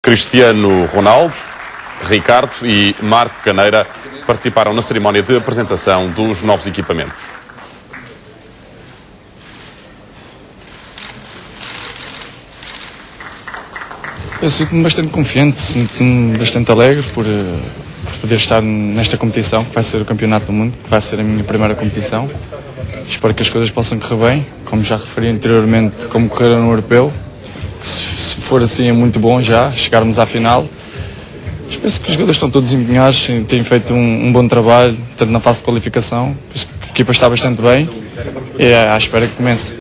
Cristiano Ronaldo, Ricardo e Marco Caneira participaram na cerimónia de apresentação dos novos equipamentos. Eu sinto-me bastante confiante, sinto-me bastante alegre por poder estar nesta competição, que vai ser o Campeonato do Mundo, que vai ser a minha primeira competição. Espero que as coisas possam correr bem, como já referi anteriormente, como correram no Europeu. Se for assim é muito bom já, chegarmos à final. Mas penso que os jogadores estão todos empenhados, têm feito um bom trabalho, tanto na fase de qualificação. Penso que a equipa está bastante bem e é à espera que comece.